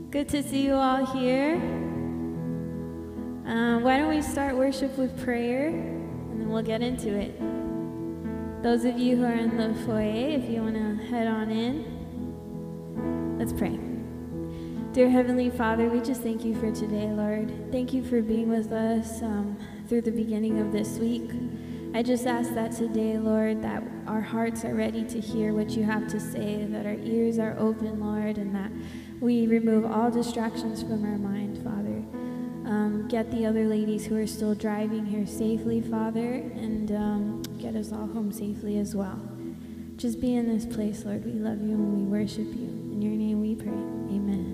Good to see you all here. Why don't we start worship with prayer, and then we'll get into it. Those of you who are in the foyer, if you want to head on in, let's pray. Dear Heavenly Father, we just thank you for today, Lord. Thank you for being with us through the beginning of this week. I just ask that today, Lord, that our hearts are ready to hear what you have to say, that our ears are open, Lord, and that we remove all distractions from our mind, Father. Get the other ladies who are still driving here safely, Father, and get us all home safely as well. Just be in this place, Lord. We love you and we worship you. In your name we pray. Amen.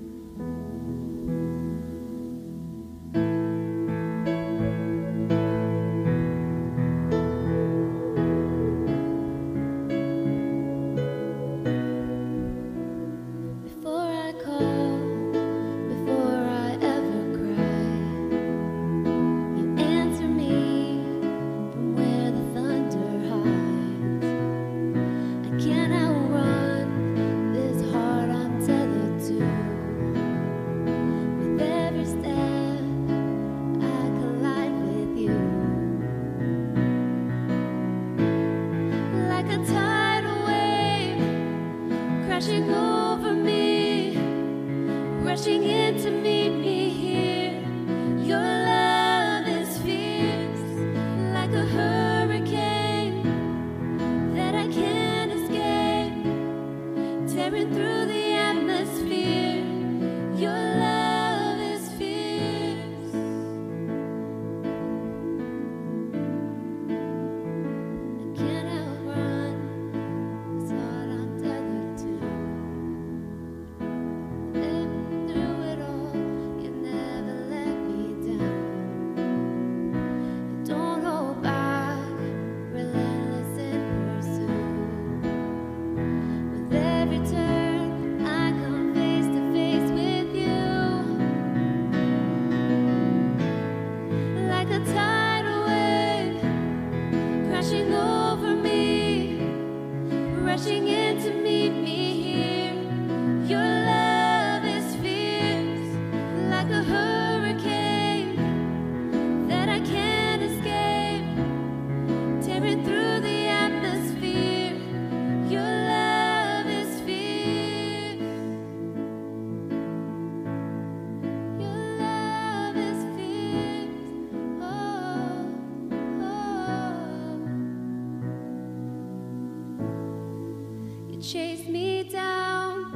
Chase me down,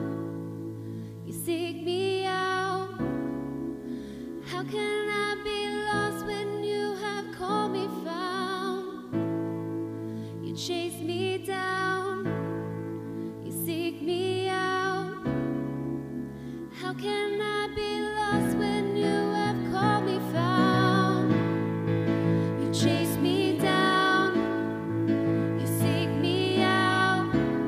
you seek me out. How can I be lost when you have called me found? You chase me down, you seek me out. How can I be lost when you have called me found? You chase me down, you seek me out.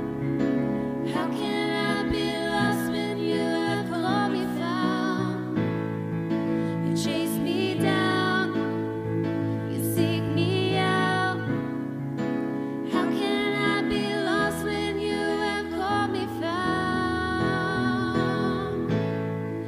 How can I be lost when you have called me found? You chase me down, you seek me out. How can I be lost when you have called me found?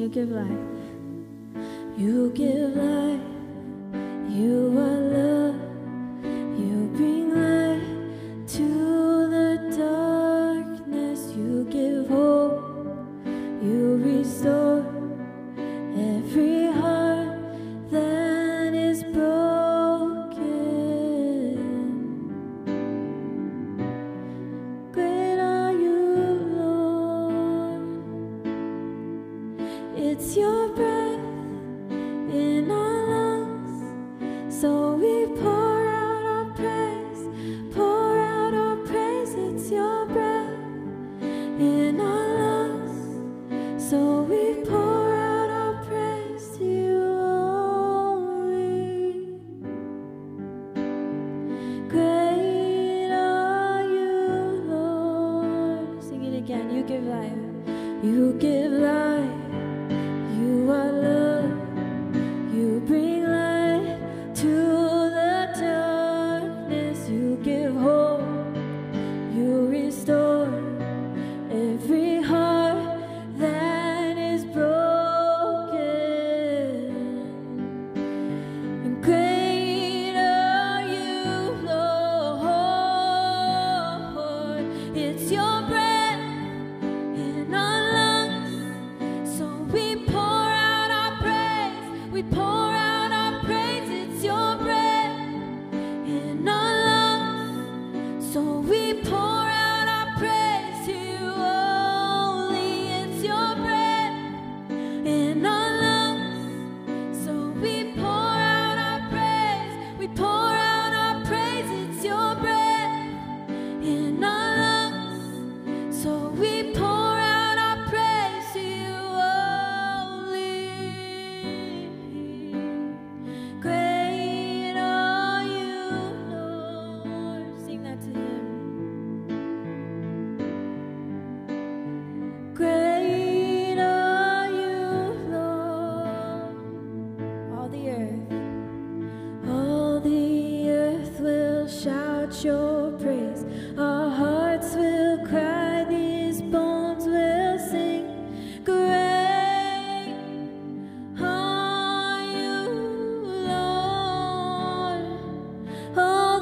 you give life. You give life. You are love. You bring light to the darkness. You give hope. You restore every heart that is broken. Great are you, Lord. It's your breath in our lungs, so we pour out our praise, pour out our praise. It's your breath in our lungs, so we pour out our praise to you only. Great are you, Lord. Sing it again. You give life. You give life. You are love. You bring light to the darkness. You give hope. You restore every heart that is broken. And great are you, Lord. It's your breath in our lungs, so we pour out our praise. We pour out our praise. It's your breath in our lungs, so we pour out our praise to you only. It's your breath in our lungs, so we pour out our praise. We pour out our praise. It's your breath in our lungs, so we pour out our praise to you only. Great are you, Lord. Sing that to him. Great are you, Lord. All the earth will shout your praise. Our hearts will cry, these bones will sing. Great are you, Lord. All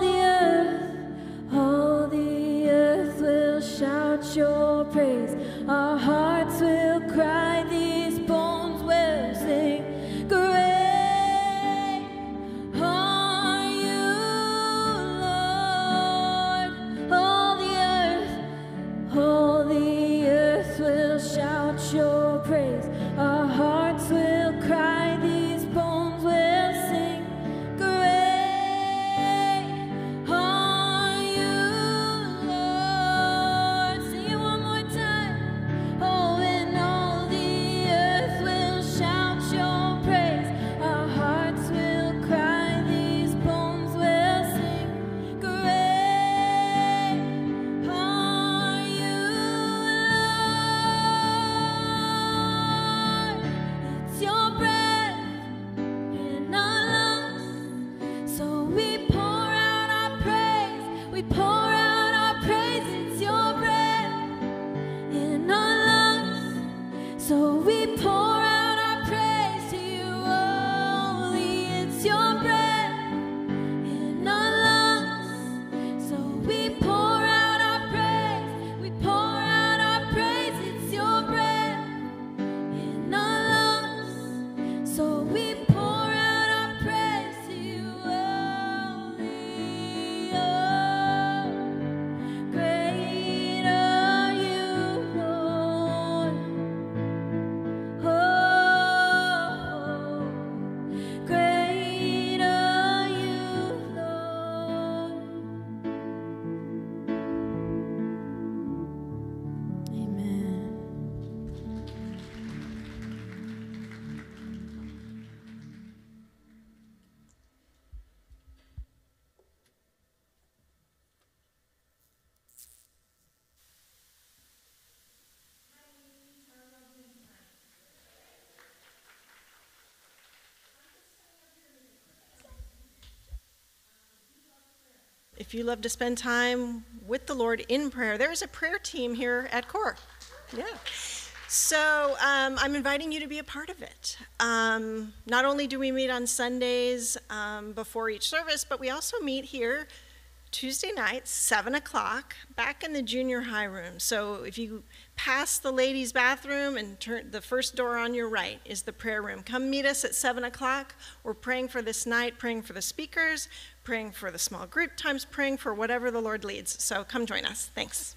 the earth will shout your praise. Our hearts will cry, these bones will sing. Great are you, Lord. All the earth will shout your praise. Our hearts will cry, these bones will sing. Great are you, Lord. Sing it one more time. Oh, and all the earth will shout your praise. Our hearts will cry, these bones will sing. Great are you, Lord. It's your breath in our lungs, so we pour out our praise. We pour out our praise. It's your breath in our lungs, so we pour out our praise to you only. It's your breath in our lungs, so we pour out our praise. We pour out our praise. It's your breath in our lungs, so we pour out our praise to you only. Oh, great are you, Lord. Oh, great are you, Lord. Amen. If you love to spend time with the Lord in prayer, there's a prayer team here at Core. Yeah. So I'm inviting you to be a part of it. Not only do we meet on Sundays before each service, but we also meet here Tuesday nights, 7 o'clock, back in the junior high room. So if you pass the ladies' bathroom and turn the first door on your right is the prayer room. Come meet us at 7 o'clock. We're praying for this night, praying for the speakers, praying for the small group times, praying for whatever the Lord leads. So come join us. Thanks.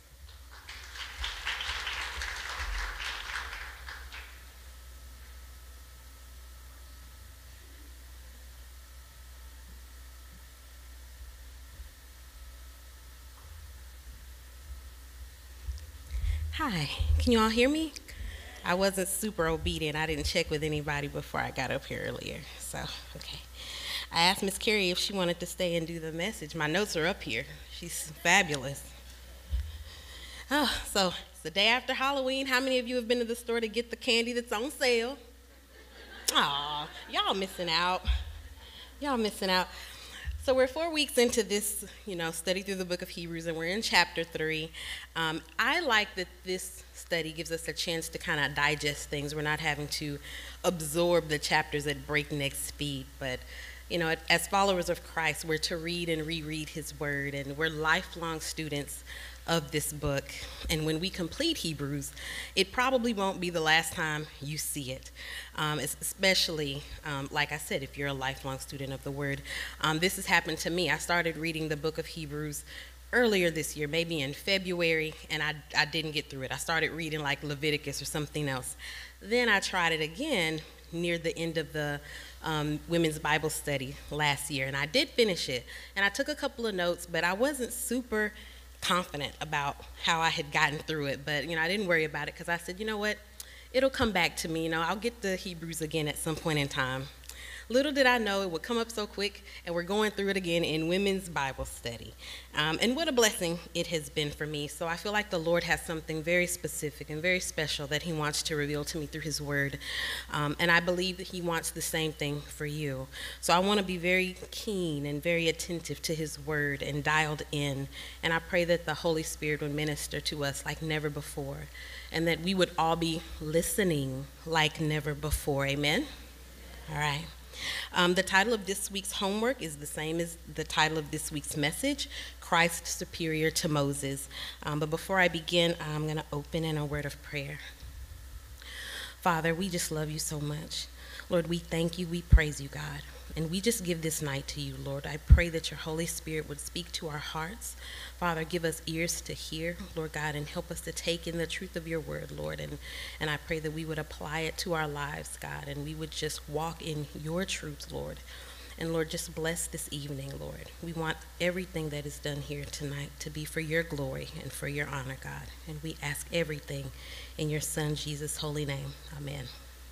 Hi, can you all hear me? I wasn't super obedient. I didn't check with anybody before I got up here earlier, so, okay. I asked Miss Carrie if she wanted to stay and do the message. My notes are up here. She's fabulous. Oh, so it's the day after Halloween. How many of you have been to the store to get the candy that's on sale? Aw, y'all missing out. Y'all missing out. So we're 4 weeks into this, study through the book of Hebrews, and we're in chapter 3. I like that this study gives us a chance to kind of digest things. We're not having to absorb the chapters at breakneck speed, but, as followers of Christ, we're to read and reread his word, and we're lifelong students of this book. And when we complete Hebrews, it probably won't be the last time you see it, especially, like I said, if you're a lifelong student of the word. This has happened to me. I started reading the book of Hebrews earlier this year, maybe in February, and I didn't get through it. I started reading like Leviticus or something else. Then I tried it again near the end of the women's Bible study last year, and I did finish it. And I took a couple of notes, but I wasn't super confident about how I had gotten through it, but I didn't worry about it because I said, you know what, it'll come back to me. I'll get the Hebrews again at some point in time. Little did I know it would come up so quick, and we're going through it again in women's Bible study. And what a blessing it has been for me. So I feel like the Lord has something very specific and very special that he wants to reveal to me through his word. And I believe that he wants the same thing for you. So I want to be very keen and very attentive to his word and dialed in. And I pray that the Holy Spirit would minister to us like never before, and that we would all be listening like never before. Amen? All right. The title of this week's homework is the same as the title of this week's message, Christ Superior to Moses. But before I begin, I'm going to open in a word of prayer. Father, we just love you so much. Lord, we thank you, we praise you, God. And we just give this night to you, Lord. I pray that your Holy Spirit would speak to our hearts. Father, give us ears to hear, Lord God, and help us to take in the truth of your word, Lord. And I pray that we would apply it to our lives, God, and we would just walk in your truth, Lord. And Lord, just bless this evening, Lord. We want everything that is done here tonight to be for your glory and for your honor, God. And we ask everything in your Son, Jesus' holy name. Amen.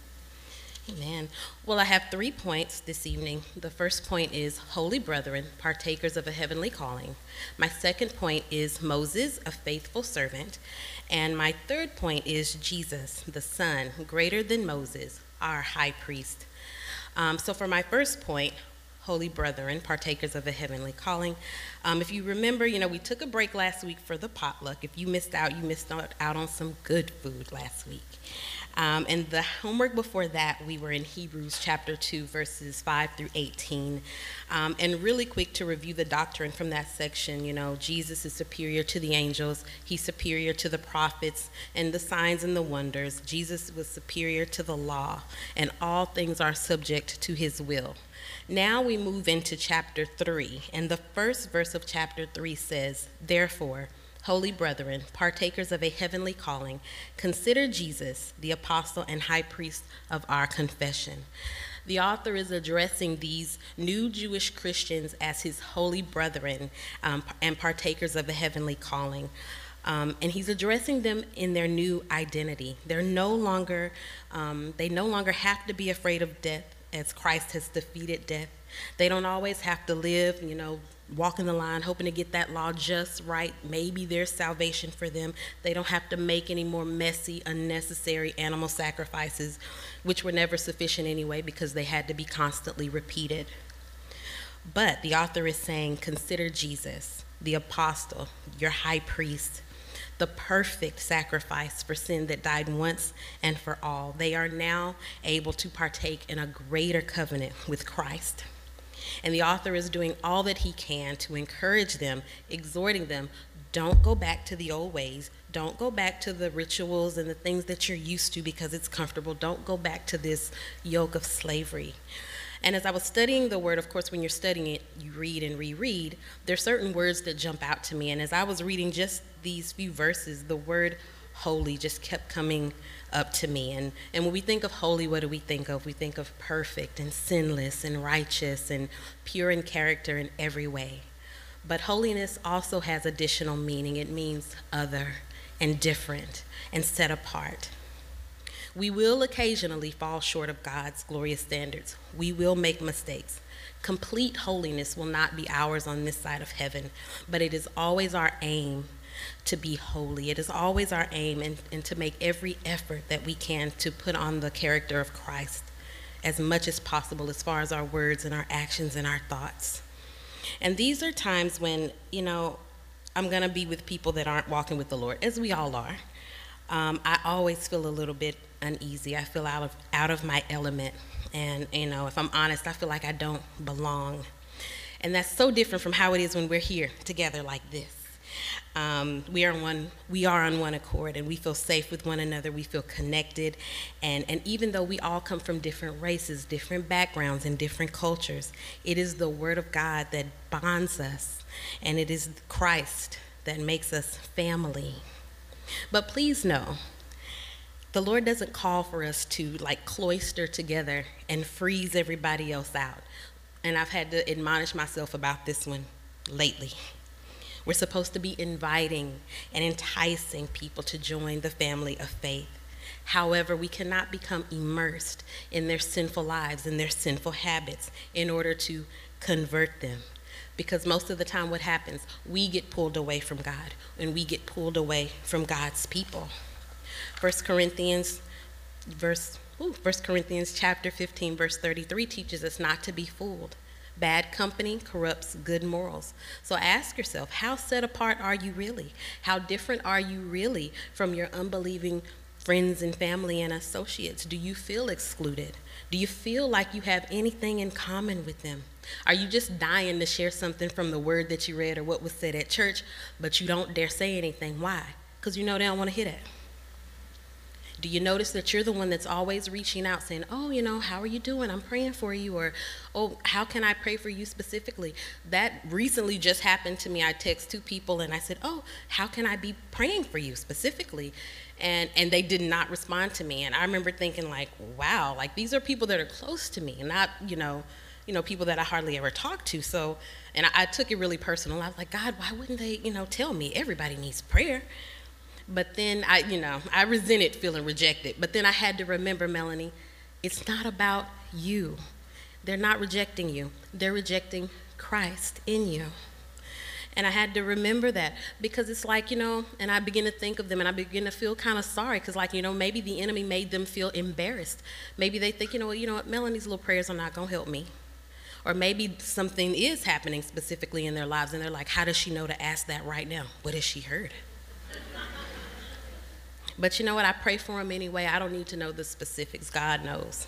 Amen. Well, I have 3 points this evening. The first point is holy brethren, partakers of a heavenly calling. My second point is Moses, a faithful servant. And my third point is Jesus, the Son, greater than Moses, our high priest. So for my first point, holy brethren, partakers of a heavenly calling. If you remember, we took a break last week for the potluck. If you missed out, you missed out on some good food last week. And the homework before that, we were in Hebrews chapter 2, verses 5 through 18. And really quick to review the doctrine from that section, Jesus is superior to the angels. He's superior to the prophets and the signs and the wonders. Jesus was superior to the law, and all things are subject to his will. Now we move into chapter 3, and the first verse of chapter 3 says, therefore, holy brethren, partakers of a heavenly calling, consider Jesus, the apostle and high priest of our confession. The author is addressing these new Jewish Christians as his holy brethren and partakers of a heavenly calling. And he's addressing them in their new identity. They no longer have to be afraid of death, as Christ has defeated death. They don't always have to live, walking the line, hoping to get that law just right. Maybe there's salvation for them. They don't have to make any more messy, unnecessary animal sacrifices, which were never sufficient anyway because they had to be constantly repeated. But the author is saying, consider Jesus, the apostle, your high priest, the perfect sacrifice for sin that died once and for all. They are now able to partake in a greater covenant with Christ. And the author is doing all that he can to encourage them, exhorting them, don't go back to the old ways. Don't go back to the rituals and the things that you're used to because it's comfortable. Don't go back to this yoke of slavery. And as I was studying the word, of course, when you're studying it, you read and reread. There's certain words that jump out to me. And as I was reading just these few verses, the word holy just kept coming up to me. And when we think of holy, what do we think of? We think of perfect and sinless and righteous and pure in character in every way. But holiness also has additional meaning. It means other and different and set apart. We will occasionally fall short of God's glorious standards. We will make mistakes. Complete holiness will not be ours on this side of heaven, but it is always our aim to be holy. It is always our aim and to make every effort that we can to put on the character of Christ as much as possible as far as our words and our actions and our thoughts. And these are times when, I'm going to be with people that aren't walking with the Lord, as we all are. I always feel a little bit uneasy. I feel out of my element. And, if I'm honest, I feel like I don't belong. And that's so different from how it is when we're here together like this. We are on one accord, and we feel safe with one another. We feel connected. And even though we all come from different races, different backgrounds, and different cultures, it is the Word of God that bonds us, and it is Christ that makes us family. But please know, the Lord doesn't call for us to cloister together and freeze everybody else out. And I've had to admonish myself about this one lately. We're supposed to be inviting and enticing people to join the family of faith. However, we cannot become immersed in their sinful lives and their sinful habits in order to convert them. Because most of the time what happens, we get pulled away from God and we get pulled away from God's people. 1 Corinthians chapter 15, verse 33 teaches us not to be fooled. Bad company corrupts good morals. So ask yourself, how set apart are you really? How different are you really from your unbelieving friends and family and associates? Do you feel excluded? Do you feel like you have anything in common with them? Are you just dying to share something from the word that you read or what was said at church, but you don't dare say anything? Why? Because they don't want to hear that. Do you notice that you're the one that's always reaching out saying, oh, how are you doing? I'm praying for you. Or, oh, how can I pray for you specifically? That recently just happened to me. I text two people and I said, oh, how can I be praying for you specifically? And they did not respond to me. And I remember thinking wow, these are people that are close to me, not, people that I hardly ever talk to. So, and I took it really personal. I was like, God, why wouldn't they, tell me everybody needs prayer? But then I resented feeling rejected. But then I had to remember, Melanie, it's not about you. They're not rejecting you. They're rejecting Christ in you. And I had to remember that because it's and I begin to think of them and I begin to feel kind of sorry because maybe the enemy made them feel embarrassed. Maybe they think, what, Melanie's little prayers are not going to help me. Or maybe something is happening specifically in their lives and they're like, how does she know to ask that right now? What has she heard? But you know what? I pray for them anyway. I don't need to know the specifics. God knows.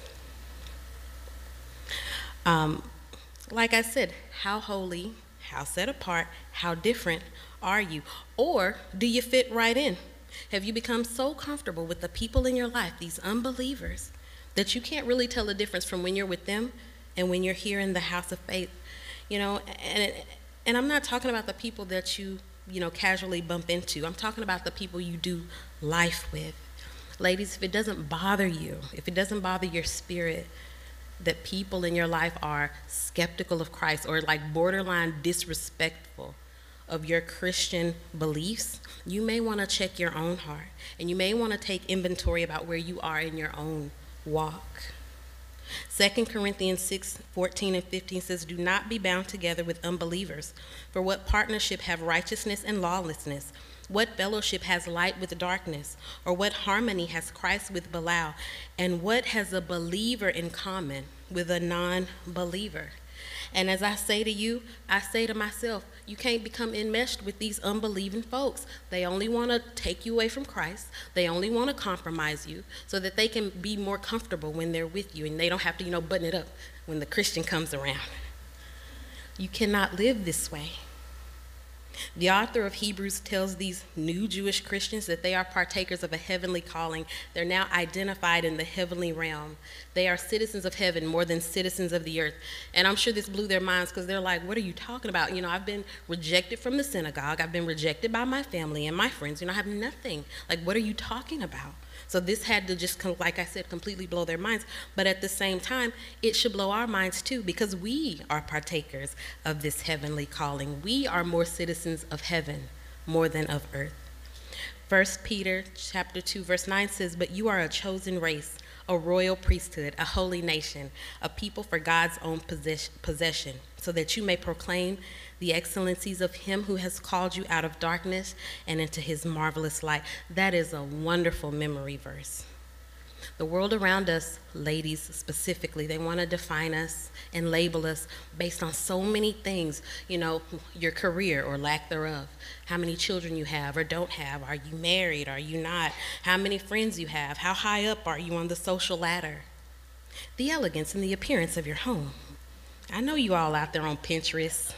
Like I said, how holy, how set apart, how different are you? Or do you fit right in? Have you become so comfortable with the people in your life, these unbelievers, that you can't really tell the difference from when you're with them and when you're here in the house of faith? And I'm not talking about the people that you casually bump into. I'm talking about the people you do life with. Ladies, if it doesn't bother you, if it doesn't bother your spirit that people in your life are skeptical of Christ or borderline disrespectful of your Christian beliefs, you may want to check your own heart and you may want to take inventory about where you are in your own walk. 2 Corinthians 6:14 and 15 says, do not be bound together with unbelievers. For what partnership have righteousness and lawlessness? What fellowship has light with darkness? Or what harmony has Christ with Belial? And what has a believer in common with a non-believer? And as I say to you, I say to myself, you can't become enmeshed with these unbelieving folks. They only want to take you away from Christ. They only want to compromise you so that they can be more comfortable when they're with you and they don't have to, button it up when the Christian comes around. You cannot live this way. The author of Hebrews tells these new Jewish Christians that they are partakers of a heavenly calling. They're now identified in the heavenly realm. They are citizens of heaven more than citizens of the earth. And I'm sure this blew their minds because they're like, what are you talking about? I've been rejected from the synagogue. I've been rejected by my family and my friends. I have nothing. Like, what are you talking about? So this had to just, like I said, completely blow their minds. But at the same time, it should blow our minds too, because we are partakers of this heavenly calling. We are more citizens of heaven more than of earth. 1 Peter chapter 2, verse 9 says, but you are a chosen race, a royal priesthood, a holy nation, a people for God's own possession, so that you may proclaim the excellencies of him who has called you out of darkness and into his marvelous light. That is a wonderful memory verse. The world around us, ladies specifically, they want to define us and label us based on so many things, your career or lack thereof, how many children you have or don't have, are you married, are you not, how many friends you have, how high up are you on the social ladder, the elegance and the appearance of your home. I know you all out there on Pinterest.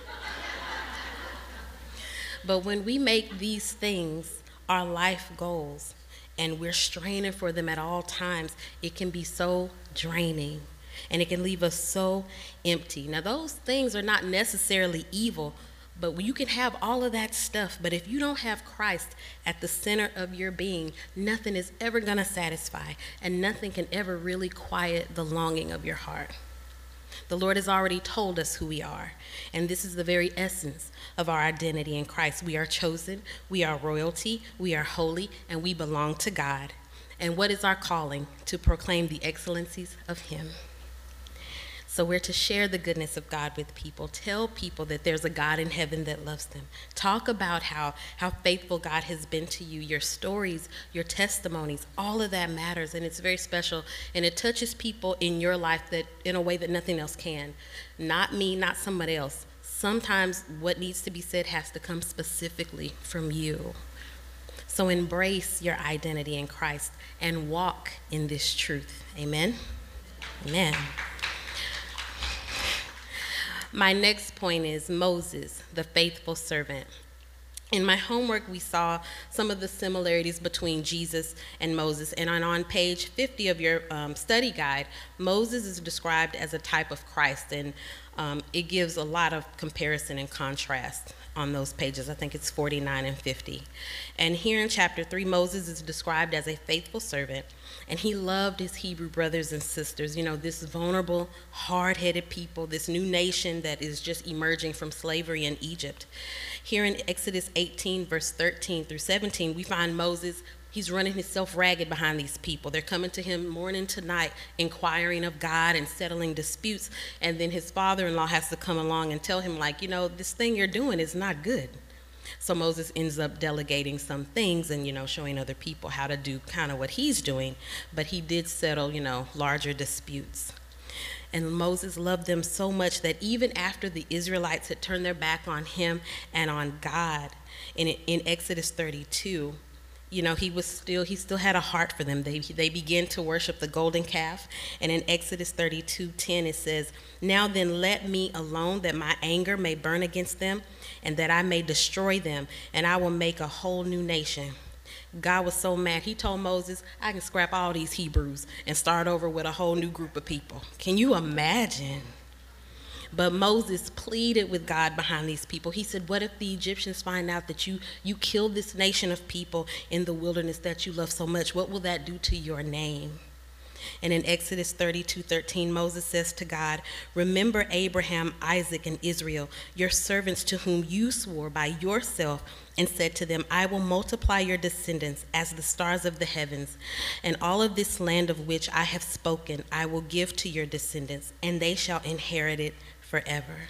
But when we make these things our life goals and we're straining for them at all times, it can be so draining and it can leave us so empty. Now, those things are not necessarily evil, but you can have all of that stuff, but if you don't have Christ at the center of your being, nothing is ever going to satisfy and nothing can ever really quiet the longing of your heart. The Lord has already told us who we are, and this is the very essence of our identity in Christ. We are chosen, we are royalty, we are holy, and we belong to God. And what is our calling? To proclaim the excellencies of him. So we're to share the goodness of God with people, tell people that there's a God in heaven that loves them. Talk about how faithful God has been to you, your stories, your testimonies, all of that matters, and it's very special, and it touches people in your life that in a way that nothing else can. Not me, not somebody else. Sometimes what needs to be said has to come specifically from you. So embrace your identity in Christ and walk in this truth. Amen? Amen. My next point is Moses, the faithful servant. In my homework, we saw some of the similarities between Jesus and Moses. And on page 50 of your study guide, Moses is described as a type of Christ. And it gives a lot of comparison and contrast on those pages. I think it's 49 and 50. And here in chapter 3, Moses is described as a faithful servant. And he loved his Hebrew brothers and sisters, this vulnerable, hard-headed people, this new nation that is just emerging from slavery in Egypt. Here in Exodus 18, verse 13 through 17, we find Moses, he's running himself ragged behind these people. They're coming to him morning to night, inquiring of God and settling disputes. And then his father-in-law has to come along and tell him, this thing you're doing is not good. So Moses ends up delegating some things and, showing other people how to do kind of what he's doing. But he did settle, larger disputes. And Moses loved them so much that even after the Israelites had turned their back on him and on God, in Exodus 32, he still had a heart for them. They began to worship the golden calf. And in Exodus 32:10, it says, now then let me alone, that my anger may burn against them, and that I may destroy them, and I will make a whole new nation. God was so mad, he told Moses, I can scrap all these Hebrews and start over with a whole new group of people. Can you imagine? But Moses pleaded with God behind these people. He said, what if the Egyptians find out that you killed this nation of people in the wilderness that you love so much? What will that do to your name? And in Exodus 32:13, Moses says to God, remember Abraham, Isaac, and Israel, your servants to whom you swore by yourself and said to them, I will multiply your descendants as the stars of the heavens, and all of this land of which I have spoken I will give to your descendants, and they shall inherit it forever.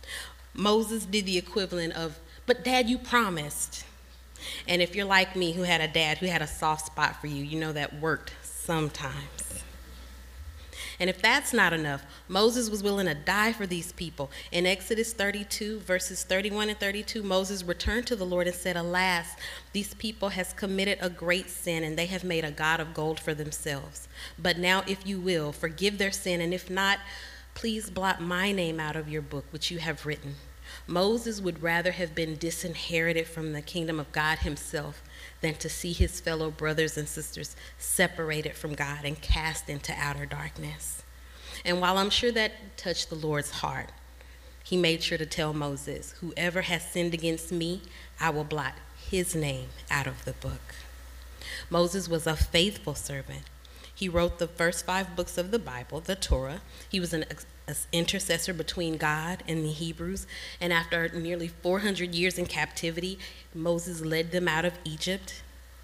Moses did the equivalent of, but Dad, you promised. And if you're like me, who had a dad who had a soft spot for you, that worked sometimes. And if that's not enough, Moses was willing to die for these people. In Exodus 32, verses 31 and 32, Moses returned to the Lord and said, "Alas, these people has committed a great sin, and they have made a god of gold for themselves. But now, if you will, forgive their sin, and if not, please blot my name out of your book, which you have written." Moses would rather have been disinherited from the kingdom of God himself than to see his fellow brothers and sisters separated from God and cast into outer darkness. And while I'm sure that touched the Lord's heart, he made sure to tell Moses, "Whoever has sinned against me, I will blot his name out of the book." Moses was a faithful servant. He wrote the first 5 books of the Bible, the Torah. He was an intercessor between God and the Hebrews. And after nearly 400 years in captivity, Moses led them out of Egypt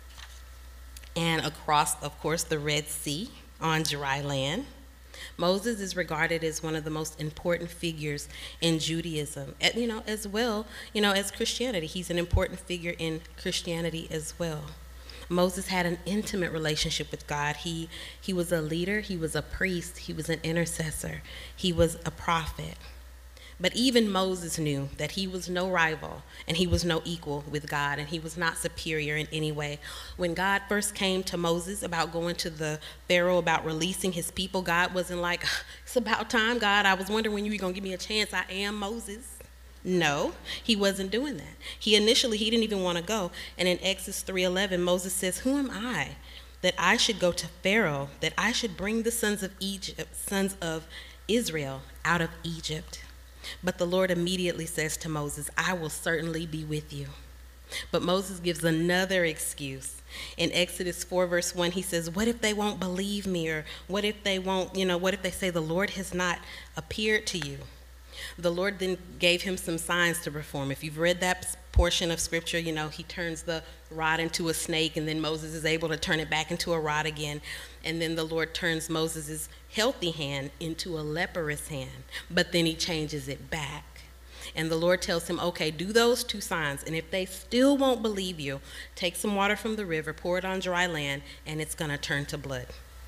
and across, of course, the Red Sea on dry land. Moses is regarded as one of the most important figures in Judaism, as well, as Christianity. He's an important figure in Christianity as well. Moses had an intimate relationship with God. He was a leader, he was a priest, he was an intercessor, he was a prophet. But even Moses knew that he was no rival and he was no equal with God, and he was not superior in any way. When God first came to Moses about going to the Pharaoh about releasing his people, God wasn't like, "It's about time, God. I was wondering when you were going to give me a chance. I am Moses." No, he wasn't doing that. He didn't even want to go. And in Exodus 3:11, Moses says, "Who am I that I should go to Pharaoh, that I should bring the sons of Israel out of Egypt?" But the Lord immediately says to Moses, "I will certainly be with you." But Moses gives another excuse. In Exodus 4, verse 1, he says, "What if they won't believe me? Or what if they say the Lord has not appeared to you?" The Lord then gave him some signs to perform. If you've read that portion of scripture, he turns the rod into a snake, and then Moses is able to turn it back into a rod again. And then the Lord turns Moses' healthy hand into a leprous hand, but then he changes it back. And the Lord tells him, "Okay, do those 2 signs, and if they still won't believe you, take some water from the river, pour it on dry land, and it's going to turn to blood."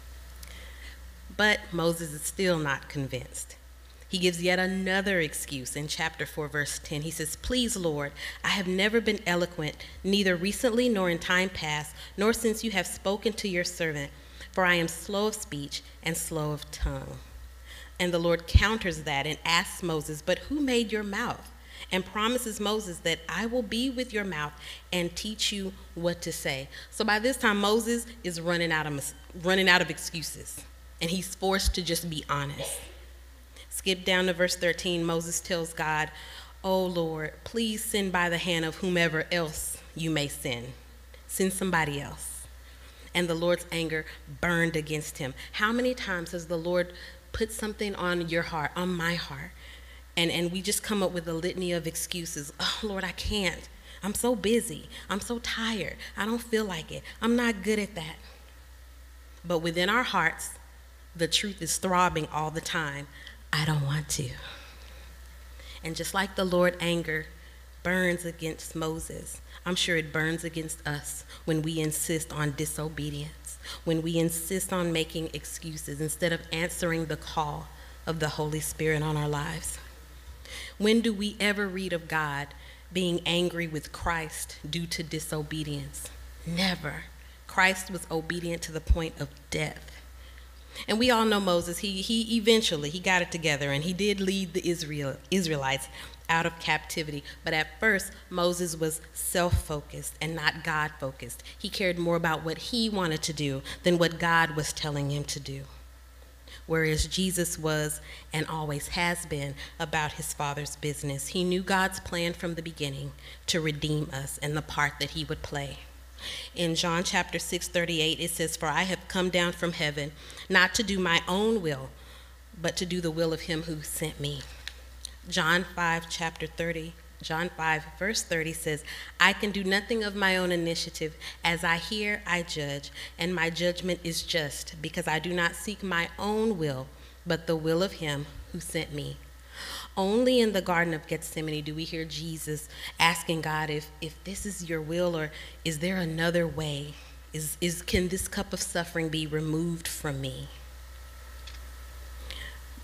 But Moses is still not convinced. He gives yet another excuse in chapter 4, verse 10. He says, "Please, Lord, I have never been eloquent, neither recently nor in time past, nor since you have spoken to your servant, for I am slow of speech and slow of tongue." And the Lord counters that and asks Moses, "But who made your mouth?" And promises Moses that, "I will be with your mouth and teach you what to say." So by this time, Moses is running out of excuses, and he's forced to just be honest. Skip down to verse 13. Moses tells God, "Oh Lord, please send by the hand of whomever else you may send. Send somebody else." And the Lord's anger burned against him. How many times has the Lord put something on your heart, on my heart, and we just come up with a litany of excuses? "Oh Lord, I can't. I'm so busy. I'm so tired. I don't feel like it. I'm not good at that." But within our hearts, the truth is throbbing all the time. "I don't want to." And just like the Lord's anger burns against Moses, I'm sure it burns against us when we insist on disobedience, when we insist on making excuses instead of answering the call of the Holy Spirit on our lives. When do we ever read of God being angry with Christ due to disobedience? Never. Christ was obedient to the point of death. And we all know Moses, he eventually got it together, and he did lead the Israelites out of captivity. But at first, Moses was self-focused and not God-focused. He cared more about what he wanted to do than what God was telling him to do. Whereas Jesus was, and always has been, about his Father's business. He knew God's plan from the beginning to redeem us and the part that he would play. In John chapter 6:38, it says, "For I have come down from heaven, not to do my own will, but to do the will of him who sent me." John 5 verse 30 says, "I can do nothing of my own initiative. As I hear, I judge, and my judgment is just, because I do not seek my own will, but the will of him who sent me." Only in the Garden of Gethsemane do we hear Jesus asking God if this is your will, or is there another way? Can this cup of suffering be removed from me?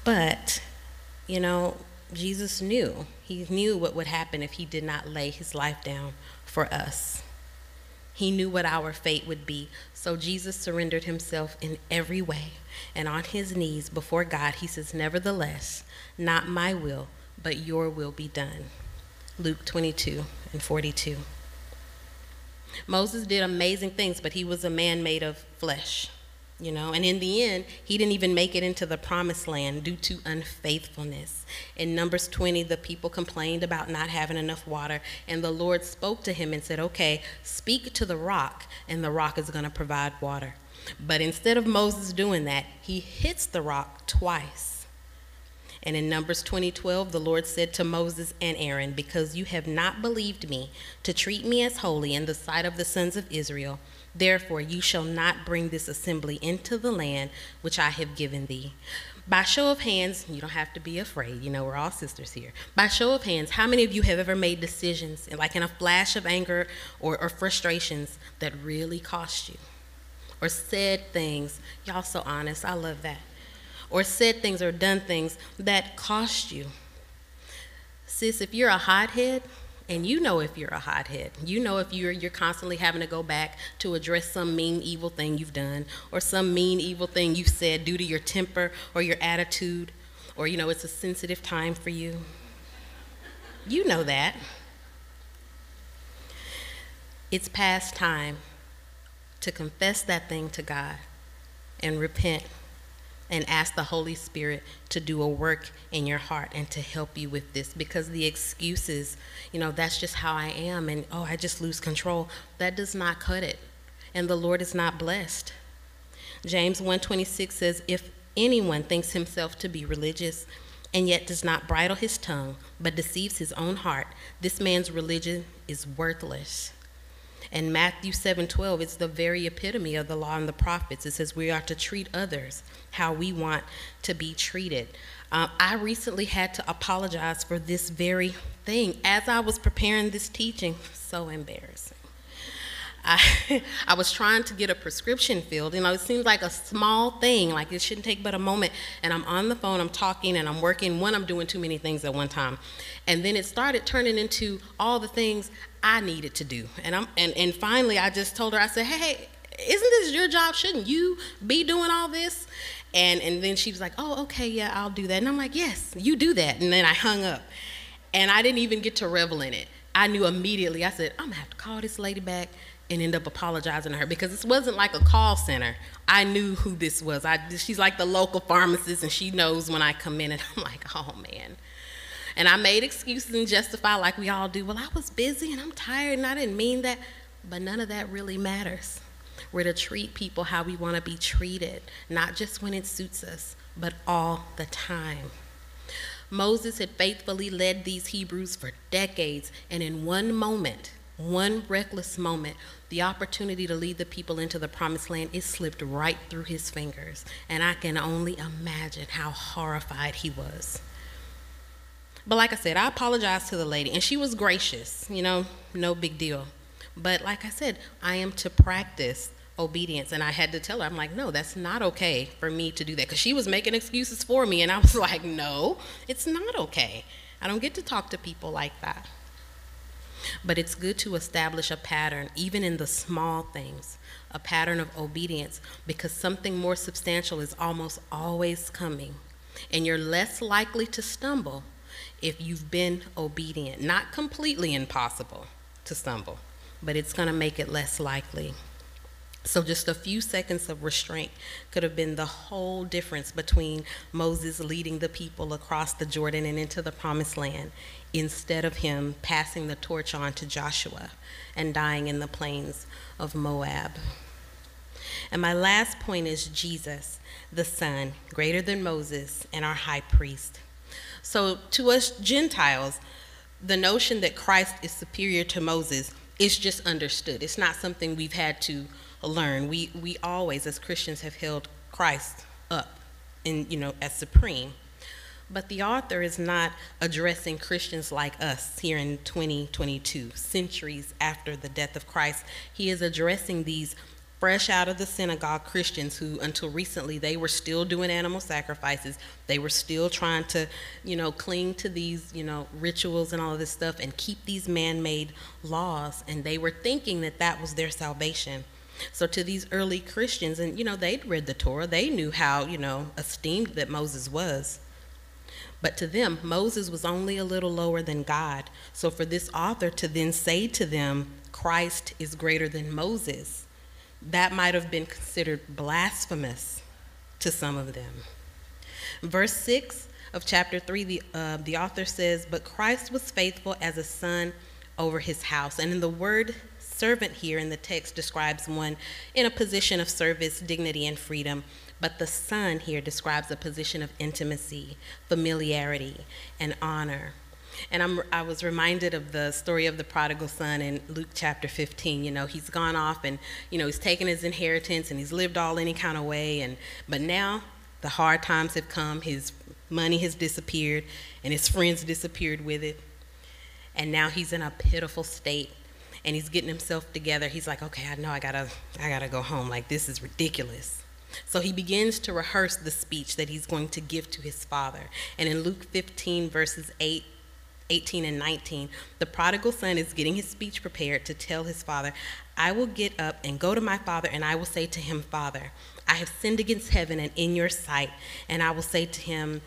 But, you know, Jesus knew. He knew what would happen if he did not lay his life down for us. He knew what our fate would be. So Jesus surrendered himself in every way. And on his knees before God, he says, nevertheless, not my will, but your will be done. Luke 22:42. Moses did amazing things, but he was a man made of flesh, you know. And in the end, he didn't even make it into the promised land due to unfaithfulness. In Numbers 20, the people complained about not having enough water, and the Lord spoke to him and said, okay, speak to the rock, and the rock is going to provide water. But instead of Moses doing that, he hits the rock twice. And in Numbers 20:12, the Lord said to Moses and Aaron, because you have not believed me to treat me as holy in the sight of the sons of Israel, therefore you shall not bring this assembly into the land which I have given thee. By show of hands, you don't have to be afraid, you know, we're all sisters here. By show of hands, how many of you have ever made decisions, like in a flash of anger or frustrations, that really cost you? Or said things, y'all so honest, I love that. Or said things or done things that cost you. Sis, if you're a hothead, and you know if you're a hothead, you know if you're constantly having to go back to address some mean, evil thing you've done, or some mean, evil thing you've said due to your temper or your attitude, or, you know, it's a sensitive time for you. You know that. It's past time to confess that thing to God and repent and ask the Holy Spirit to do a work in your heart and to help you with this, because the excuses, you know, that's just how I am, and oh, I just lose control, that does not cut it, and the Lord is not blessed. James 1:26 says, if anyone thinks himself to be religious and yet does not bridle his tongue but deceives his own heart, this man's religion is worthless. And Matthew 7:12 is the very epitome of the law and the prophets. It says we are to treat others how we want to be treated. I recently had to apologize for this very thing. As I was preparing this teaching, so embarrassing. I was trying to get a prescription filled. You know, it seems like a small thing, like it shouldn't take but a moment. And I'm on the phone, I'm talking, and I'm working. I'm doing too many things at one time. And then it started turning into all the things I needed to do. And finally, I just told her, I said, hey, isn't this your job? Shouldn't you be doing all this? And then she was like, oh, okay, yeah, I'll do that. And I'm like, yes, you do that. And then I hung up. And I didn't even get to revel in it. I knew immediately, I said, I'm going to have to call this lady back and end up apologizing to her, because this wasn't like a call center. I knew who this was. She's like the local pharmacist, and she knows when I come in, and I'm like, oh, man. And I made excuses and justify like we all do. Well, I was busy, and I'm tired, and I didn't mean that. But none of that really matters. We're to treat people how we want to be treated, not just when it suits us, but all the time. Moses had faithfully led these Hebrews for decades, and in one moment, one reckless moment, the opportunity to lead the people into the promised land, it slipped right through his fingers. And I can only imagine how horrified he was. But like I said, I apologized to the lady, and she was gracious, you know, no big deal. But like I said, I am to practice obedience, and I had to tell her, I'm like, no, that's not okay for me to do that, because she was making excuses for me, and I was like, no, it's not okay. I don't get to talk to people like that. But it's good to establish a pattern, even in the small things, a pattern of obedience, because something more substantial is almost always coming. And you're less likely to stumble if you've been obedient. Not completely impossible to stumble, but it's going to make it less likely. So just a few seconds of restraint could have been the whole difference between Moses leading the people across the Jordan and into the promised land, instead of him passing the torch on to Joshua and dying in the plains of Moab. And my last point is Jesus, the Son, greater than Moses and our high priest. So to us Gentiles, the notion that Christ is superior to Moses is just understood. It's not something we've had to learn. We always, as Christians, have held Christ up in, you know, as supreme. But the author is not addressing Christians like us here in 2022, centuries after the death of Christ. He is addressing these fresh out of the synagogue Christians who, until recently, they were still doing animal sacrifices. They were still trying to, cling to these, rituals and all of this stuff and keep these man-made laws. And they were thinking that that was their salvation. So to these early Christians, and, they'd read the Torah. They knew how, esteemed that Moses was. But to them, Moses was only a little lower than God. So for this author to then say to them, Christ is greater than Moses, that might have been considered blasphemous to some of them. Verse 6 of chapter 3, the author says, "But Christ was faithful as a son over his house." And in the word servant here in the text describes one in a position of service, dignity, and freedom. But the son here describes a position of intimacy, familiarity, and honor. And I was reminded of the story of the prodigal son in Luke chapter 15. He's gone off and, he's taken his inheritance and he's lived all any kind of way. But now the hard times have come. His money has disappeared and his friends disappeared with it. And now he's in a pitiful state and he's getting himself together. He's like, okay, I know I gotta go home. Like, this is ridiculous. So he begins to rehearse the speech that he's going to give to his father. And in Luke 15, verses 18 and 19, the prodigal son is getting his speech prepared to tell his father, "I will get up and go to my father, and I will say to him, Father, I have sinned against heaven and in your sight. And I will say to him,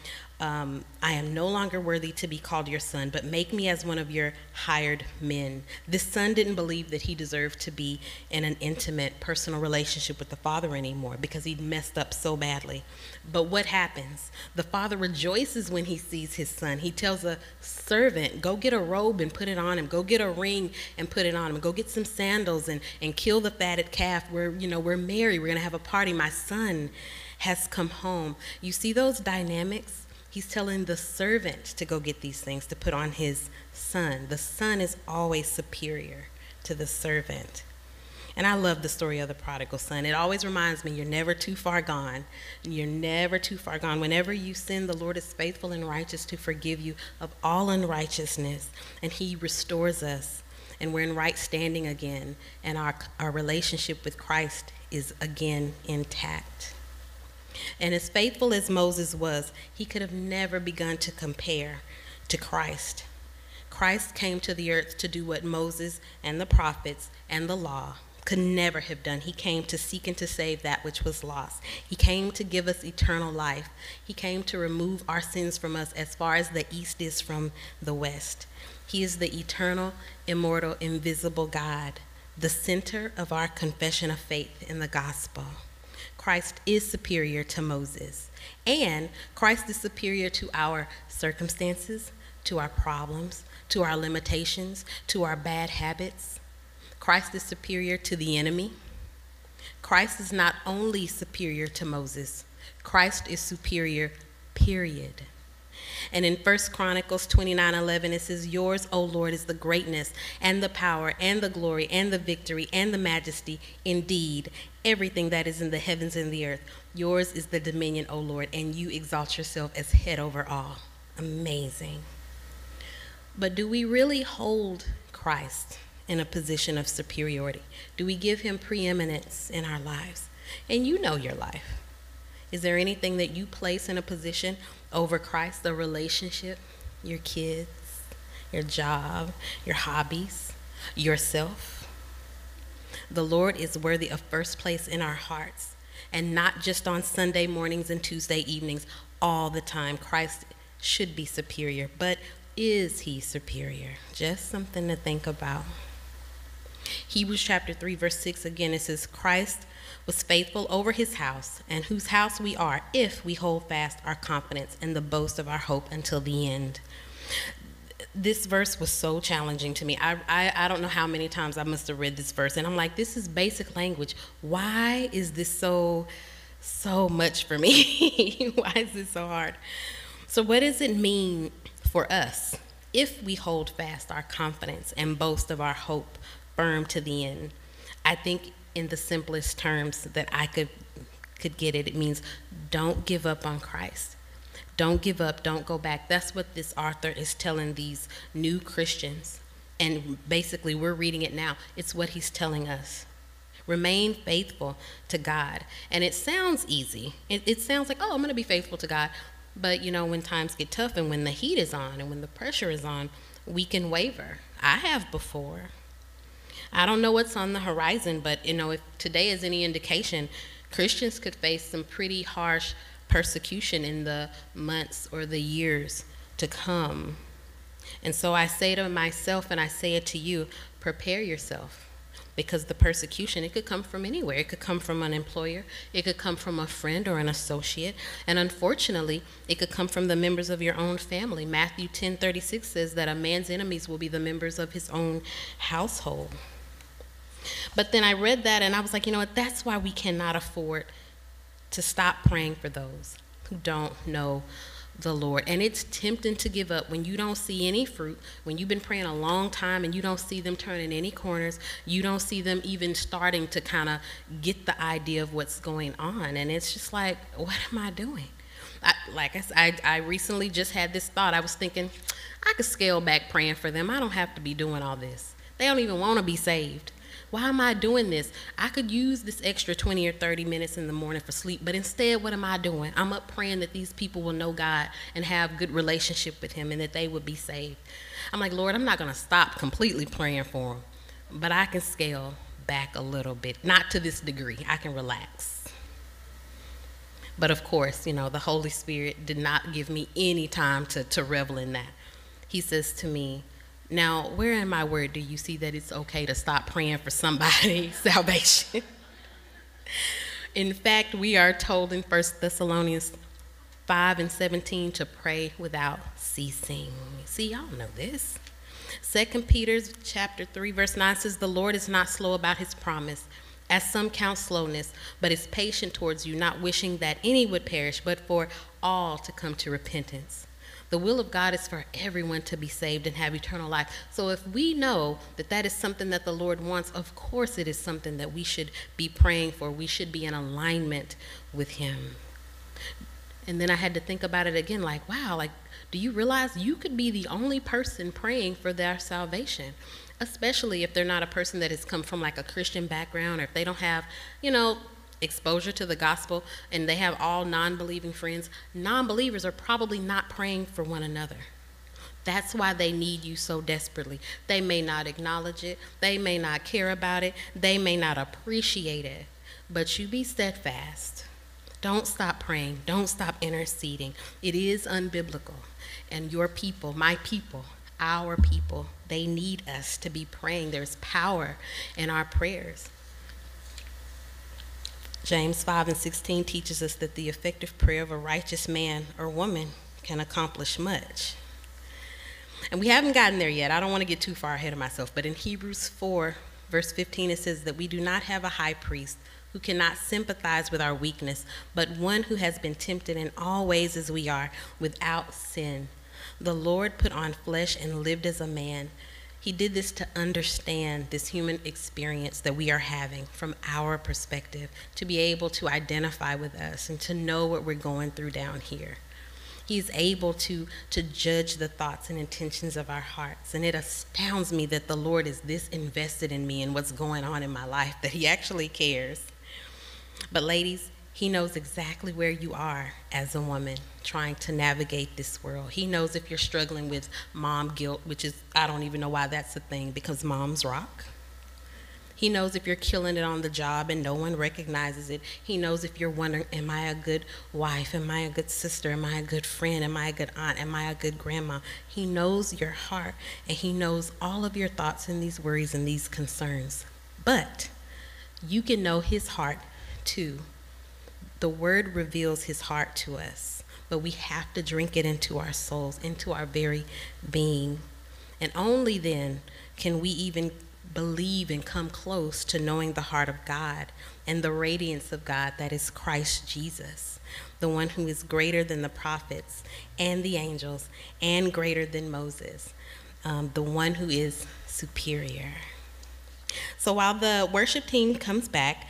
I am no longer worthy to be called your son, but make me as one of your hired men." This son didn't believe that he deserved to be in an intimate, personal relationship with the father anymore because he'd messed up so badly. But what happens? The father rejoices when he sees his son. He tells a servant, go get a robe and put it on him. Go get a ring and put it on him. Go get some sandals and kill the fatted calf. We're married. We're going to have a party. My son has come home. You see those dynamics? He's telling the servant to go get these things to put on his son. The son is always superior to the servant. And I love the story of the prodigal son. It always reminds me, you're never too far gone. You're never too far gone. Whenever you sin, the Lord is faithful and righteous to forgive you of all unrighteousness. And he restores us. And we're in right standing again. And our relationship with Christ is again intact. And as faithful as Moses was, he could have never begun to compare to Christ. Christ came to the earth to do what Moses and the prophets and the law could never have done. He came to seek and to save that which was lost. He came to give us eternal life. He came to remove our sins from us as far as the east is from the west. He is the eternal, immortal, invisible God, the center of our confession of faith in the gospel. Christ is superior to Moses, and Christ is superior to our circumstances, to our problems, to our limitations, to our bad habits. Christ is superior to the enemy. Christ is not only superior to Moses, Christ is superior, period. And in 1 Chronicles 29:11, it says, "Yours, O Lord, is the greatness and the power and the glory and the victory and the majesty. Indeed, everything that is in the heavens and the earth. Yours is the dominion, O Lord, and you exalt yourself as head over all." Amazing. But do we really hold Christ in a position of superiority? Do we give him preeminence in our lives? And you know your life. Is there anything that you place in a position over Christ? The relationship, your kids, your job, your hobbies, yourself? The Lord is worthy of first place in our hearts, and not just on Sunday mornings and Tuesday evenings, all the time. Christ should be superior, but is he superior? Just something to think about. Hebrews chapter 3, verse 6, again, it says, "Christ was faithful over his house, and whose house we are, if we hold fast our confidence and the boast of our hope until the end." This verse was so challenging to me. I don't know how many times I must have read this verse, and I'm like, this is basic language. Why is this so much for me? Why is this so hard? So what does it mean for us if we hold fast our confidence and boast of our hope firm to the end? I think in the simplest terms that I could get it, it means don't give up on Christ. Don't give up, don't go back. That's what this author is telling these new Christians. And basically, we're reading it now. It's what he's telling us. Remain faithful to God. And it sounds easy. It sounds like, oh, I'm going to be faithful to God. But, you know, when times get tough and when the heat is on and when the pressure is on, we can waver. I have before. I don't know what's on the horizon, but, you know, if today is any indication, Christians could face some pretty harsh persecution in the months or the years to come. And so I say to myself, and I say it to you, prepare yourself. Because the persecution, it could come from anywhere. It could come from an employer. It could come from a friend or an associate. And unfortunately, it could come from the members of your own family. Matthew 10:36 says that a man's enemies will be the members of his own household. But then I read that and I was like, you know what, that's why we cannot afford to stop praying for those who don't know the Lord. And it's tempting to give up when you don't see any fruit, when you've been praying a long time and you don't see them turning any corners, you don't see them even starting to kind of get the idea of what's going on. And it's just like, what am I doing? I recently just had this thought. I was thinking, I could scale back praying for them. I don't have to be doing all this. They don't even want to be saved. Why am I doing this? I could use this extra 20 or 30 minutes in the morning for sleep, but instead, what am I doing? I'm up praying that these people will know God and have good relationship with him and that they would be saved. I'm like, Lord, I'm not going to stop completely praying for them, but I can scale back a little bit. Not to this degree. I can relax. But of course, you know, the Holy Spirit did not give me any time to revel in that. He says to me, now, where in my word do you see that it's okay to stop praying for somebody's salvation? In fact, we are told in 1 Thessalonians 5:17 to pray without ceasing. See, y'all know this. 2 Peter chapter 3, verse 9 says, the Lord is not slow about his promise, as some count slowness, but is patient towards you, not wishing that any would perish, but for all to come to repentance. The will of God is for everyone to be saved and have eternal life. So if we know that that is something that the Lord wants, of course it is something that we should be praying for. We should be in alignment with him. And then I had to think about it again, like, wow, like, do you realize you could be the only person praying for their salvation? Especially if they're not a person that has come from like a Christian background, or if they don't have, you know, exposure to the gospel, and they have all non-believing friends. Non-believers are probably not praying for one another. That's why they need you so desperately. They may not acknowledge it. They may not care about it. They may not appreciate it. But you be steadfast. Don't stop praying. Don't stop interceding. It is unbiblical. And your people, my people, our people, they need us to be praying. There's power in our prayers. James 5:16 teaches us that the effective prayer of a righteous man or woman can accomplish much. And we haven't gotten there yet. I don't want to get too far ahead of myself, but in Hebrews 4, verse 15, it says that we do not have a high priest who cannot sympathize with our weakness, but one who has been tempted in all ways as we are, without sin. The Lord put on flesh and lived as a man. He did this to understand this human experience that we are having from our perspective, to be able to identify with us and to know what we're going through down here. He's able to judge the thoughts and intentions of our hearts. And it astounds me that the Lord is this invested in me and what's going on in my life, that he actually cares. But ladies, he knows exactly where you are as a woman trying to navigate this world. He knows if you're struggling with mom guilt, which is, I don't even know why that's a thing, because moms rock. He knows if you're killing it on the job and no one recognizes it. He knows if you're wondering, am I a good wife? Am I a good sister? Am I a good friend? Am I a good aunt? Am I a good grandma? He knows your heart, and he knows all of your thoughts and these worries and these concerns. But you can know his heart too. The word reveals his heart to us, but we have to drink it into our souls, into our very being. And only then can we even believe and come close to knowing the heart of God and the radiance of God that is Christ Jesus, the one who is greater than the prophets and the angels and greater than Moses, the one who is superior. So while the worship team comes back,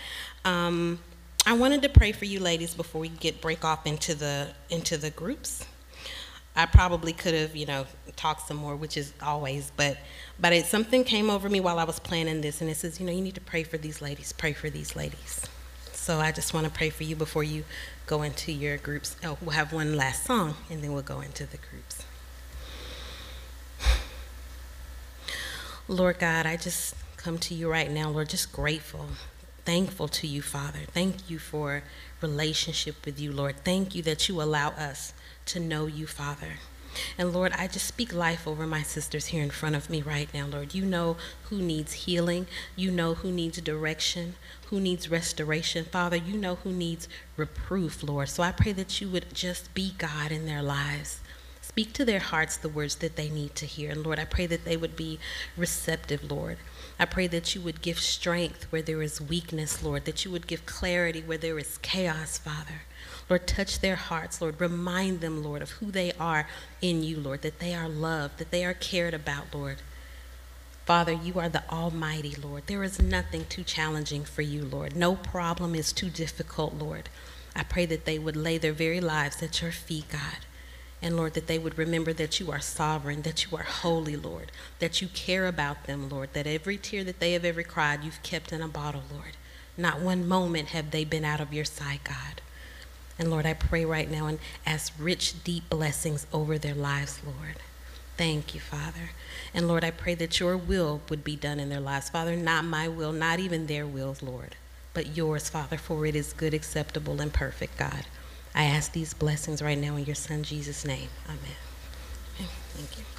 I wanted to pray for you ladies before we break off into the groups. I probably could have, talked some more, which is always, but something came over me while I was planning this, and it says, you need to pray for these ladies, pray for these ladies. So I just want to pray for you before you go into your groups. Oh, we'll have one last song, and then we'll go into the groups. Lord God, I just come to you right now, Lord, just grateful, thankful to you, Father. Thank you for relationship with you, Lord. Thank you that you allow us to know you, Father. And Lord, I just speak life over my sisters here in front of me right now, Lord. You know who needs healing. You know who needs direction, who needs restoration. Father, you know who needs reproof, Lord. So I pray that you would just be God in their lives. Speak to their hearts the words that they need to hear. And Lord, I pray that they would be receptive, Lord. I pray that you would give strength where there is weakness, Lord, that you would give clarity where there is chaos, Father. Lord, touch their hearts, Lord. Remind them, Lord, of who they are in you, Lord, that they are loved, that they are cared about, Lord. Father, you are the Almighty, Lord. There is nothing too challenging for you, Lord. No problem is too difficult, Lord. I pray that they would lay their very lives at your feet, God. And Lord, that they would remember that you are sovereign, that you are holy, Lord, that you care about them, Lord, that every tear that they have ever cried, you've kept in a bottle, Lord. Not one moment have they been out of your sight, God. And Lord, I pray right now and ask rich, deep blessings over their lives, Lord. Thank you, Father. And Lord, I pray that your will would be done in their lives. Father, not my will, not even their wills, Lord, but yours, Father, for it is good, acceptable, and perfect, God. I ask these blessings right now in your Son, Jesus' name. Amen. Thank you.